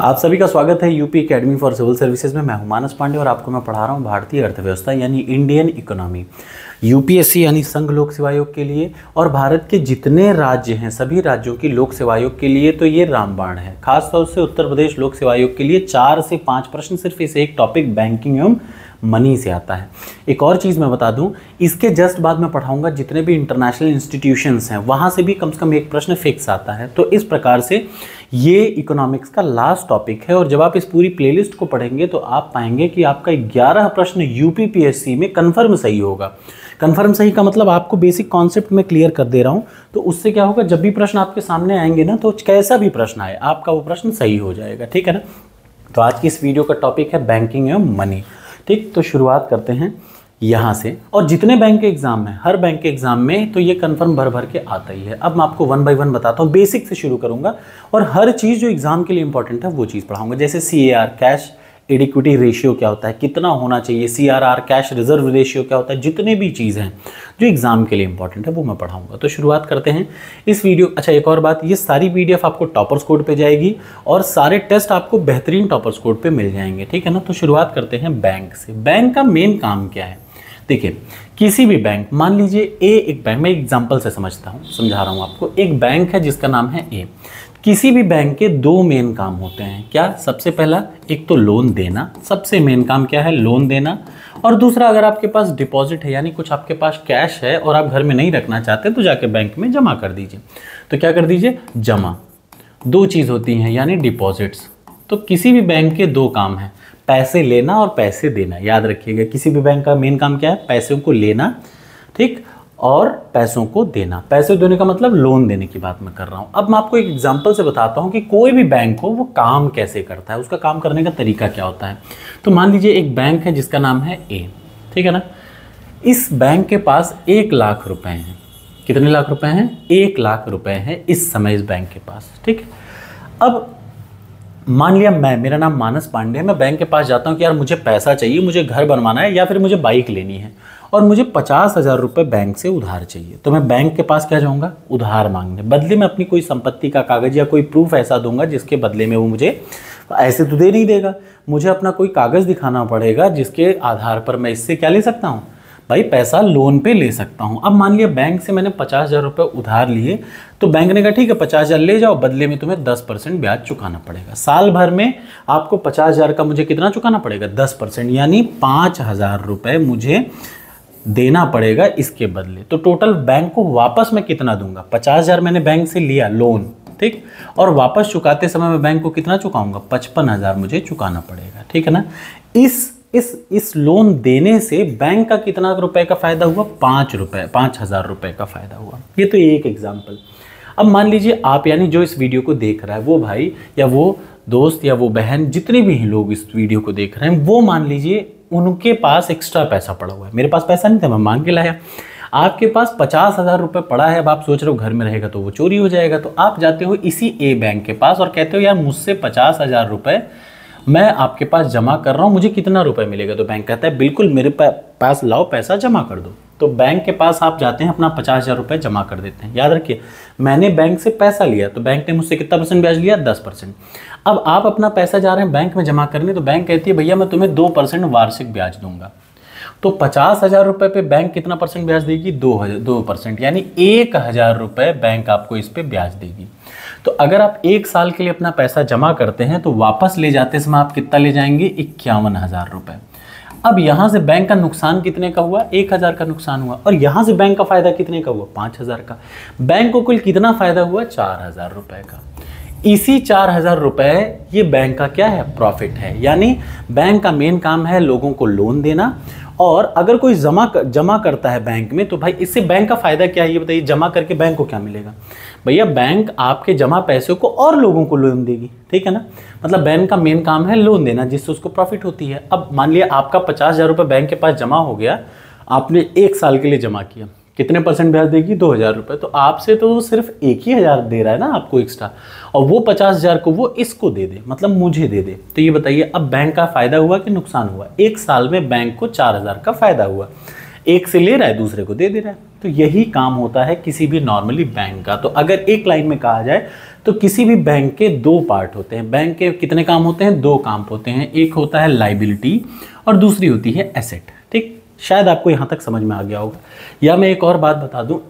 आप सभी का स्वागत है UP Academy for Civil Services में। मैं हूं मानस पांडे और आपको मैं पढ़ा रहा हूं भारतीय अर्थव्यवस्था यानी इंडियन इकोनॉमी, यूपीएससी यानी संघ लोक सेवा आयोग के लिए और भारत के जितने राज्य हैं सभी राज्यों की लोक सेवा आयोग के लिए तो ये रामबाण है। खासतौर से उत्तर प्रदेश लोक सेवा आयोग के लिए 4 से 5 प्रश्न सिर्फ इस एक टॉपिक बैंकिंग एवं मनी से आता है। एक और चीज़ मैं बता दूं, इसके जस्ट बाद मैं पढ़ाऊंगा जितने भी इंटरनेशनल इंस्टीट्यूशंस हैं वहाँ से भी कम से कम एक प्रश्न फिक्स आता है। तो इस प्रकार से ये इकोनॉमिक्स का लास्ट टॉपिक है और जब आप इस पूरी प्लेलिस्ट को पढ़ेंगे तो आप पाएंगे कि आपका 11 प्रश्न यूपीपीएससी में कन्फर्म सही होगा। कन्फर्म सही का मतलब आपको बेसिक कॉन्सेप्ट में क्लियर कर दे रहा हूँ। तो उससे क्या होगा, जब भी प्रश्न आपके सामने आएंगे ना तो कैसा भी प्रश्न आए आपका वो प्रश्न सही हो जाएगा। ठीक है ना। तो आज की इस वीडियो का टॉपिक है बैंकिंग एवं मनी। ठीक, तो शुरुआत करते हैं यहाँ से। और जितने बैंक के एग्जाम हैं, हर बैंक के एग्जाम में तो ये कन्फर्म भर भर के आता ही है। अब मैं आपको 1 बाय 1 बताता हूँ, बेसिक से शुरू करूँगा और हर चीज़ जो एग्जाम के लिए इंपॉर्टेंट है वो चीज़ पढ़ाऊँगा। जैसे CAR कैश एडिक्विटी रेशियो क्या होता है, कितना होना चाहिए, CRR कैश रिजर्व रेशियो क्या होता है, जितने भी चीज़ हैं जो एग्जाम के लिए इंपॉर्टेंट है वो मैं पढ़ाऊंगा। तो शुरुआत करते हैं इस वीडियो। अच्छा, एक और बात, ये सारी PDF आपको टॉपर्स कोड पे जाएगी और सारे टेस्ट आपको बेहतरीन टॉपर्स कोड पे मिल जाएंगे। ठीक है ना। तो शुरुआत करते हैं बैंक से। बैंक का मेन काम क्या है? देखिए, किसी भी बैंक, मान लीजिए एक बैंक, मैं एग्जाम्पल से समझा रहा हूँ आपको। एक बैंक है जिसका नाम है A। किसी भी बैंक के 2 मेन काम होते हैं। क्या? सबसे पहला, एक तो लोन देना, सबसे मेन काम क्या है? लोन देना। और दूसरा, अगर आपके पास डिपॉजिट है यानी कुछ आपके पास कैश है और आप घर में नहीं रखना चाहते तो जाके बैंक में जमा कर दीजिए। तो क्या कर दीजिए? जमा। 2 चीज़ होती हैं यानी डिपॉजिट्स। तो किसी भी बैंक के 2 काम हैं, पैसे लेना और पैसे देना। याद रखिएगा, किसी भी बैंक का मेन काम क्या है? पैसों को लेना, ठीक, और पैसों को देना। पैसे देने का मतलब लोन देने की बात मैं कर रहा हूं। अब मैं आपको एक एग्जांपल से बताता हूं कि कोई भी बैंक हो वो काम कैसे करता है, उसका काम करने का तरीका क्या होता है। तो मान लीजिए एक बैंक है जिसका नाम है A। ठीक है ना। इस बैंक के पास 1 लाख रुपए हैं। कितने लाख रुपए हैं? 1 लाख रुपए हैं इस समय इस बैंक के पास। ठीक। अब मान लिया मेरा नाम मानस पांडे है, मैं बैंक के पास जाता हूँ कि यार मुझे पैसा चाहिए, मुझे घर बनवाना है या फिर मुझे बाइक लेनी है और मुझे 50,000 रुपये बैंक से उधार चाहिए। तो मैं बैंक के पास क्या जाऊँगा? उधार मांगने। बदले में अपनी कोई संपत्ति का कागज़ या कोई प्रूफ ऐसा दूंगा जिसके बदले में वो मुझे ऐसे तो दे नहीं देगा, मुझे अपना कोई कागज़ दिखाना पड़ेगा जिसके आधार पर मैं इससे क्या ले सकता हूँ भाई, पैसा लोन पे ले सकता हूँ। अब मान लिया बैंक से मैंने 50,000 रुपये उधार लिए तो बैंक ने कहा ठीक है 50,000 ले जाओ, बदले में तुम्हें 10% ब्याज चुकाना पड़ेगा। साल भर में आपको 50,000 का मुझे कितना चुकाना पड़ेगा? 10%, यानी 5,000 रुपये मुझे देना पड़ेगा इसके बदले। तो टोटल बैंक को वापस मैं कितना दूंगा? 50,000 मैंने बैंक से लिया लोन, ठीक, और वापस चुकाते समय मैं बैंक को कितना चुकाऊंगा? 55,000 मुझे चुकाना पड़ेगा। ठीक है ना। इस लोन देने से बैंक का कितना रुपए का फायदा हुआ? 5,000 रुपए का फायदा हुआ। ये तो एक एग्जाम्पल। अब मान लीजिए आप, यानी जो इस वीडियो को देख रहा है वो भाई या वो दोस्त या वो बहन, जितने भी लोग इस वीडियो को देख रहे हैं, वो मान लीजिए उनके पास एक्स्ट्रा पैसा पड़ा हुआ है। मेरे पास पैसा नहीं था, मैं मांग के लाया। आपके पास 50,000 रुपये पड़ा है। अब आप सोच रहे हो घर में रहेगा तो वो चोरी हो जाएगा। तो आप जाते हो इसी A बैंक के पास और कहते हो यार मुझसे 50,000 रुपये मैं आपके पास जमा कर रहा हूँ, मुझे कितना रुपए मिलेगा? तो बैंक कहता है बिल्कुल मेरे पास लाओ, पैसा जमा कर दो। तो बैंक के पास आप जाते हैं, अपना 50,000 रुपये जमा कर देते हैं। याद रखिए, मैंने बैंक से पैसा लिया तो बैंक ने मुझसे कितना % ब्याज लिया? 10%। अब आप अपना पैसा जा रहे हैं बैंक में जमा करने, तो बैंक कहती है भैया मैं तुम्हें 2% वार्षिक ब्याज दूंगा। तो 50,000 रुपये पे बैंक कितना % ब्याज देगी? 2%, यानी 1,000 रुपये बैंक आपको इस पे ब्याज देगी। तो अगर आप 1 साल के लिए अपना पैसा जमा करते हैं तो वापस ले जाते समय आप कितना ले जाएंगे? 51,000 रुपये। अब यहाँ से बैंक का नुकसान कितने का हुआ? 1,000 का नुकसान हुआ। और यहाँ से बैंक का फायदा कितने का हुआ? 5,000 का। बैंक को कुल कितना फायदा हुआ? 4,000 रुपये का। इसी 4,000 रुपये ये बैंक का क्या है? प्रॉफिट है। यानी बैंक का मेन काम है लोगों को लोन देना। और अगर कोई जमा करता है बैंक में तो भाई इससे बैंक का फायदा क्या है ये बताइए? जमा करके बैंक को क्या मिलेगा? भैया बैंक आपके जमा पैसों को और लोगों को लोन देगी। ठीक है ना। मतलब बैंक का मेन काम है लोन देना जिससे उसको प्रॉफिट होती है। अब मान लिया आपका 50,000 रुपये बैंक के पास जमा हो गया, आपने 1 साल के लिए जमा किया, कितने % ब्याज देगी? 2,000 रुपये। तो आपसे तो सिर्फ 1,000 दे रहा है ना आपको एक्स्ट्रा, और वो 50,000 को वो इसको दे दे, मतलब मुझे दे दे। तो ये बताइए अब बैंक का फायदा हुआ कि नुकसान हुआ? 1 साल में बैंक को 4,000 का फायदा हुआ। एक से ले रहा है दूसरे को दे दे रहा है। तो यही काम होता है किसी भी नॉर्मली बैंक का। तो अगर एक लाइन में कहा जाए तो किसी भी बैंक के दो पार्ट होते हैं। बैंक के कितने काम होते हैं? दो काम होते हैं। एक होता है लाइबिलिटी और दूसरी होती है एसेट। ठीक, शायद आपको यहाँ तक समझ में आ गया होगा। या मैं एक और बात बता दूँ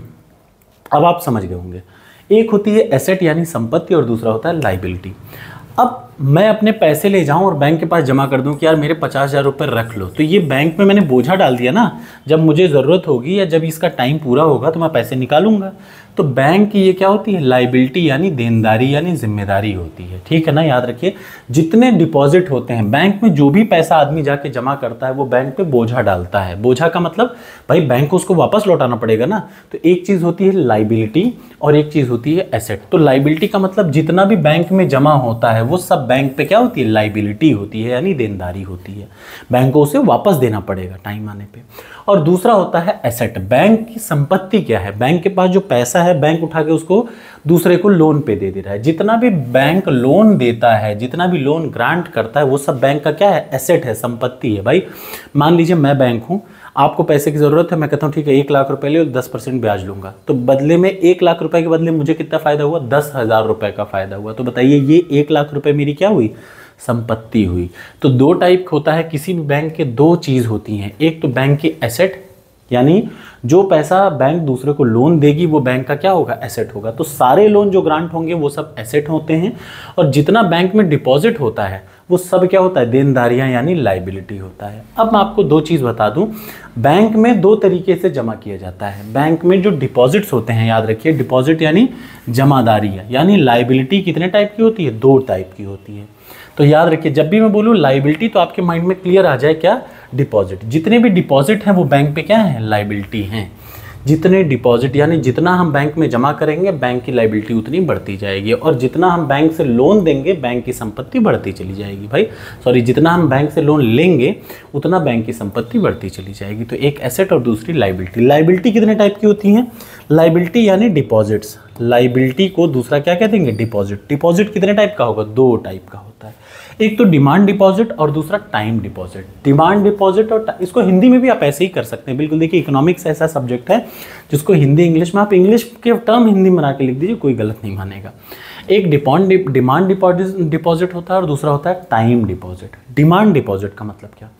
अब आप समझ गए होंगे। एक होती है एसेट यानी संपत्ति और दूसरा होता है लाइबिलिटी। अब मैं अपने पैसे ले जाऊं और बैंक के पास जमा कर दूं कि यार मेरे 50,000 रुपये रख लो, तो ये बैंक में मैंने बोझा डाल दिया ना। जब मुझे ज़रूरत होगी या जब इसका टाइम पूरा होगा तो मैं पैसे निकालूंगा। तो बैंक की ये क्या होती है? लाइबिलिटी यानी देनदारी यानी जिम्मेदारी होती है। ठीक है ना, याद रखिए। जितने डिपॉजिट होते हैं बैंक में, जो भी पैसा आदमी जाके जमा करता है वो बैंक पे बोझा डालता है। बोझा का मतलब भाई बैंक को उसको वापस लौटाना पड़ेगा ना। तो एक चीज़ होती है लाइबिलिटी और एक चीज़ होती है एसेट। तो लाइबिलिटी का मतलब जितना भी बैंक में जमा होता है वो सब बैंक पे क्या होती है? लाइबिलिटी होती है यानी देनदारी होती है। बैंक को उसे वापस देना पड़ेगा टाइम आने पे। और दूसरा होता है एसेट। बैंक की संपत्ति क्या है? बैंक के पास जो पैसा है बैंक उठा के उसको दूसरे को लोन पे दे रहा है। जितना भी बैंक लोन देता है, जितना भी लोन ग्रांट करता है वो सब बैंक का क्या है? एसेट है, संपत्ति है। भाई मान लीजिए मैं बैंक हूँ, आपको पैसे की ज़रूरत है, मैं कहता हूँ ठीक है 1 लाख रुपए ले और 10% ब्याज लूंगा। तो बदले में 1 लाख रुपए के बदले मुझे कितना फ़ायदा हुआ? 10,000 रुपये का फ़ायदा हुआ। तो बताइए ये 1 लाख रुपये मेरी क्या हुई? संपत्ति हुई। तो दो टाइप होता है किसी भी बैंक के, दो चीज़ होती हैं। एक तो बैंक की एसेट यानी जो पैसा बैंक दूसरे को लोन देगी वो बैंक का क्या होगा? एसेट होगा। तो सारे लोन जो ग्रांट होंगे वो सब एसेट होते हैं। और जितना बैंक में डिपॉजिट होता है वो सब क्या होता है? देनदारियां यानी लाइबिलिटी होता है। अब मैं आपको दो चीज़ बता दूं, बैंक में दो तरीके से जमा किया जाता है। बैंक में जो डिपॉजिट्स होते हैं, याद रखिए, डिपॉजिट यानी जमादारियाँ, यानी लाइबिलिटी कितने टाइप की होती है? 2 टाइप की होती है। तो याद रखिए जब भी मैं बोलूँ लाइबिलिटी तो आपके माइंड में क्लियर आ जाए क्या? डिपॉजिट। जितने भी डिपॉजिट हैं वो बैंक पे क्या है? लाइबिलिटी हैं। जितने डिपॉजिट यानी जितना हम बैंक में जमा करेंगे बैंक की लाइबिलिटी उतनी बढ़ती जाएगी, और जितना हम बैंक से लोन देंगे बैंक की संपत्ति बढ़ती चली जाएगी। भाई सॉरी, जितना हम बैंक से लोन लेंगे उतना बैंक की संपत्ति बढ़ती चली जाएगी। तो एक एसेट और दूसरी लाइबिलिटी। लाइबिलिटी कितने टाइप की होती हैं? लाइबिलिटी यानी डिपॉजिट्स, लाइबिलिटी को दूसरा क्या कह देंगे? डिपॉजिट। डिपॉजिट कितने टाइप का होगा? 2 टाइप का होता है। एक तो डिमांड डिपॉजिट और दूसरा टाइम डिपॉजिट। डिमांड डिपॉजिट और इसको हिंदी में भी आप ऐसे ही कर सकते हैं। बिल्कुल देखिए, इकोनॉमिक्स ऐसा सब्जेक्ट है जिसको हिंदी इंग्लिश में, आप इंग्लिश के टर्म हिंदी में बना के लिख दीजिए, कोई गलत नहीं मानेगा। एक डिमांड डिपॉजिट होता है और दूसरा होता है टाइम डिपॉजिट। डिमांड डिपॉजिट का मतलब क्या?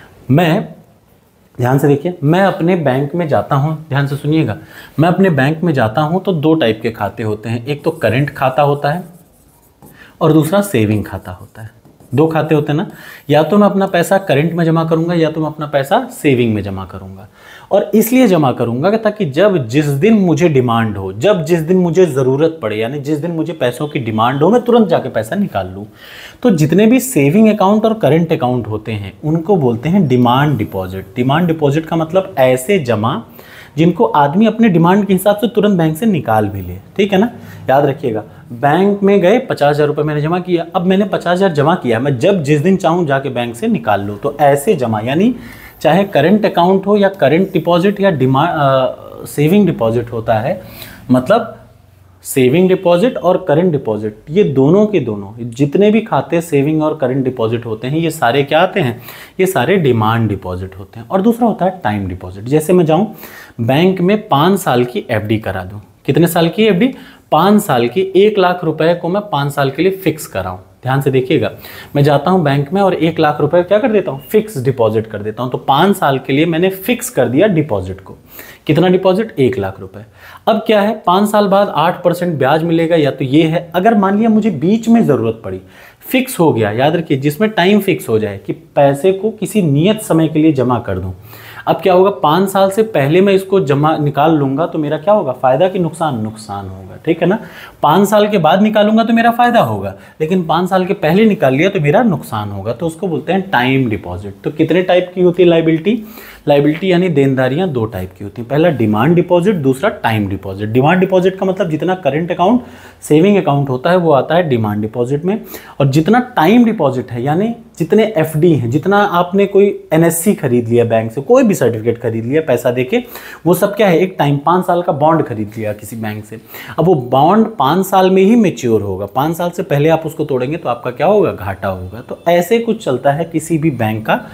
मैं ध्यान से देखिए, मैं अपने बैंक में जाता हूँ, ध्यान से सुनिएगा, मैं अपने बैंक में जाता हूँ तो 2 टाइप के खाते होते हैं। एक तो करेंट खाता होता है और दूसरा सेविंग खाता होता है। 2 खाते होते हैं ना। या तो मैं अपना पैसा करंट में जमा करूंगा या तो मैं अपना पैसा सेविंग में जमा करूंगा। और इसलिए जमा करूंगा ताकि जब जिस दिन मुझे डिमांड हो, जब जिस दिन मुझे ज़रूरत पड़े, यानी जिस दिन मुझे पैसों की डिमांड हो, मैं तुरंत जाके पैसा निकाल लूँ। तो जितने भी सेविंग अकाउंट और करंट अकाउंट होते हैं उनको बोलते हैं डिमांड डिपॉजिट। डिमांड डिपॉजिट का मतलब ऐसे जमा जिनको आदमी अपने डिमांड के हिसाब से तुरंत बैंक से निकाल भी ले। ठीक है ना, याद रखिएगा। बैंक में गए, 50,000 रुपये मैंने जमा किया। अब मैंने 50,000 जमा किया, मैं जब जिस दिन चाहूँ जाके बैंक से निकाल लूँ। तो ऐसे जमा यानी चाहे करंट अकाउंट हो या करंट डिपॉजिट या सेविंग डिपॉजिट होता है, मतलब सेविंग डिपॉजिट और करंट डिपॉजिट, ये दोनों के दोनों जितने भी खाते सेविंग और करंट डिपॉजिट होते हैं ये सारे क्या आते हैं? ये सारे डिमांड डिपॉजिट होते हैं। और दूसरा होता है टाइम डिपॉजिट। जैसे मैं जाऊं बैंक में 5 साल की एफडी करा दूं। कितने साल की एफडी? 5 साल की। 1 लाख रुपए को मैं 5 साल के लिए फिक्स कराऊं। ध्यान से देखिएगा, मैं जाता हूं बैंक में और 1 लाख रुपए क्या कर देता हूं? फिक्स डिपॉजिट कर देता हूं। तो 5 साल के लिए मैंने फिक्स कर दिया डिपॉजिट को। कितना डिपॉजिट? 1 लाख रुपए। अब क्या है, 5 साल बाद 8% ब्याज मिलेगा, या तो ये है। अगर मान लिया मुझे बीच में ज़रूरत पड़ी, फिक्स हो गया, याद रखिए जिसमें टाइम फिक्स हो जाए कि पैसे को किसी नियत समय के लिए जमा कर दूं। अब क्या होगा, 5 साल से पहले मैं इसको जमा निकाल लूंगा तो मेरा क्या होगा? फायदा कि नुकसान? नुकसान होगा। ठीक है ना। 5 साल के बाद निकालूंगा तो मेरा फायदा होगा, लेकिन 5 साल के पहले निकाल लिया तो मेरा नुकसान होगा। तो उसको बोलते हैं टाइम डिपॉजिट। तो कितने टाइप की होती है लाइबिलिटी? लाइबिलिटी यानी देनदारियां 2 टाइप की होती हैं। पहला डिमांड डिपॉजिट, दूसरा टाइम डिपॉजिट। डिमांड डिपॉजिट का मतलब जितना करंट अकाउंट सेविंग अकाउंट होता है वो आता है डिमांड डिपॉजिट में, और जितना टाइम डिपॉजिट है यानी जितने एफडी हैं, जितना आपने कोई एनएससी खरीद लिया बैंक से, कोई भी सर्टिफिकेट खरीद लिया पैसा देके, वो सब क्या है? एक टाइम 5 साल का बॉन्ड खरीद लिया किसी बैंक से। अब वो बॉन्ड 5 साल में ही मेच्योर होगा, 5 साल से पहले आप उसको तोड़ेंगे तो आपका क्या होगा? घाटा होगा। तो ऐसे कुछ चलता है किसी भी बैंक का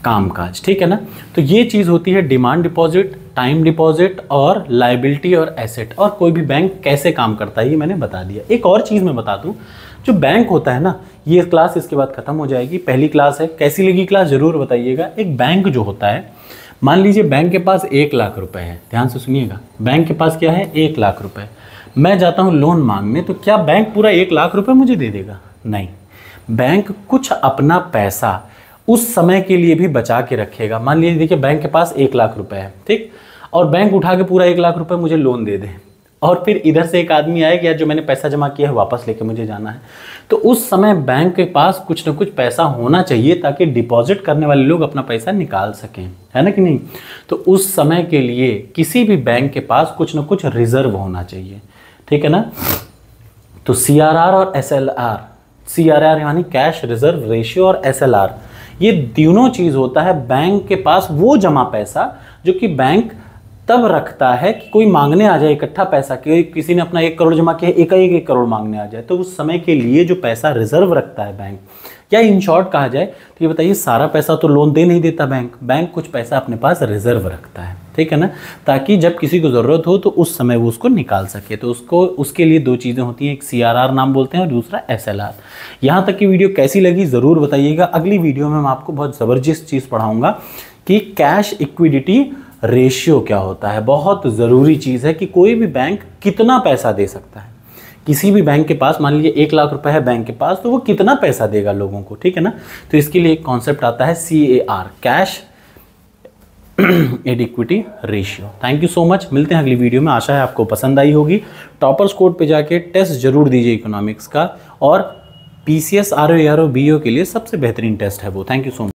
कामकाज, ठीक है ना। तो ये चीज़ होती है डिमांड डिपॉजिट, टाइम डिपॉजिट और लायबिलिटी और एसेट। और कोई भी बैंक कैसे काम करता है ये मैंने बता दिया। एक और चीज़ मैं बता दूं, जो बैंक होता है ना, ये क्लास इसके बाद ख़त्म हो जाएगी, पहली क्लास है। कैसी लगी क्लास ज़रूर बताइएगा। एक बैंक जो होता है, मान लीजिए बैंक के पास 1 लाख रुपए है, ध्यान से सुनिएगा, बैंक के पास क्या है 1 लाख रुपए। मैं जाता हूँ लोन मांगने, तो क्या बैंक पूरा 1 लाख रुपए मुझे दे देगा? नहीं, बैंक कुछ अपना पैसा उस समय के लिए भी बचा के रखेगा। मान लीजिए देखिए बैंक के पास 1 लाख रुपए है, ठीक, और बैंक उठा के पूरा 1 लाख रुपए मुझे लोन दे दे, और फिर इधर से एक आदमी आए कि यार जो मैंने पैसा जमा किया है वापस लेके मुझे जाना है, तो उस समय बैंक के पास कुछ ना कुछ पैसा होना चाहिए ताकि डिपॉजिट करने वाले लोग अपना पैसा निकाल सकें, है ना कि नहीं। तो उस समय के लिए किसी भी बैंक के पास कुछ ना कुछ रिजर्व होना चाहिए, ठीक है ना। तो CRR और SLR, CRR यानी कैश रिजर्व रेशियो और SLR, ये तीनों चीज़ होता है बैंक के पास वो जमा पैसा जो कि बैंक तब रखता है कि कोई मांगने आ जाए इकट्ठा पैसा, कि किसी ने अपना 1 करोड़ जमा किया, 1 करोड़ मांगने आ जाए, तो उस समय के लिए जो पैसा रिजर्व रखता है बैंक, या इन शॉर्ट कहा जाए तो ये बताइए, सारा पैसा तो लोन दे नहीं देता बैंक, बैंक कुछ पैसा अपने पास रिजर्व रखता है, ठीक है ना, ताकि जब किसी को ज़रूरत हो तो उस समय वो उसको निकाल सके। तो उसके लिए 2 चीज़ें होती हैं, एक CRR नाम बोलते हैं और दूसरा SLR। यहाँ तक की वीडियो कैसी लगी ज़रूर बताइएगा। अगली वीडियो में मैं आपको बहुत ज़बरदस्त चीज़ पढ़ाऊँगा कि कैश इक्विडिटी रेशियो क्या होता है। बहुत ज़रूरी चीज़ है कि कोई भी बैंक कितना पैसा दे सकता है। किसी भी बैंक के पास मान लीजिए 1 लाख रुपए है बैंक के पास, तो वो कितना पैसा देगा लोगों को, ठीक है ना। तो इसके लिए एक कॉन्सेप्ट आता है CAR, cash adequacy ratio. Thank you so much, मिलते हैं अगली वीडियो में। आशा है आपको पसंद आई होगी। टॉपर्स कोड पे जाके टेस्ट जरूर दीजिए इकोनॉमिक्स का, और PCS RO ARO BO के लिए सबसे बेहतरीन टेस्ट है वो। Thank you so much.